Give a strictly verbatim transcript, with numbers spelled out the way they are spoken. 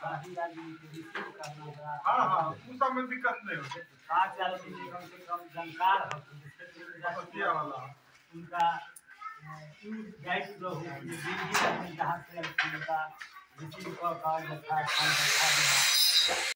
शादी वादी रिसीव करना बड़ा हाँ हाँ उस सब में दिक्कत नहीं होती। कार चालक के कम से कम जानकार हो किया वाला उनका गाइड लो जहाँ से उनका रिसीव कर